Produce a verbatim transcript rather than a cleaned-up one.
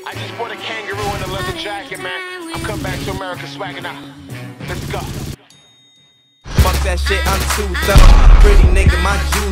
I just bought a kangaroo and a leather jacket, man. I'm coming back to America swagging out. Let's go. Fuck that shit, I'm too thorough. Pretty nigga, my jewels